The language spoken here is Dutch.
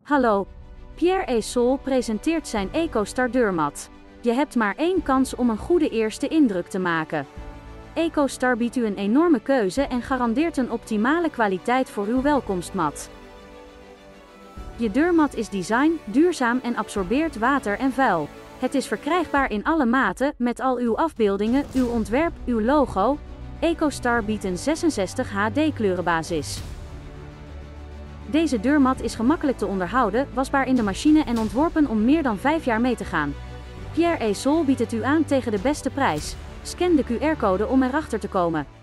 Hallo, Pierre et Sol presenteert zijn EcoStar deurmat. Je hebt maar één kans om een goede eerste indruk te maken. EcoStar biedt u een enorme keuze en garandeert een optimale kwaliteit voor uw welkomstmat. Je deurmat is design, duurzaam en absorbeert water en vuil. Het is verkrijgbaar in alle maten, met al uw afbeeldingen, uw ontwerp, uw logo. EcoStar biedt een 66 HD kleurenbasis. Deze deurmat is gemakkelijk te onderhouden, wasbaar in de machine en ontworpen om meer dan 5 jaar mee te gaan. Pierre et Sol biedt het u aan tegen de beste prijs. Scan de QR-code om erachter te komen.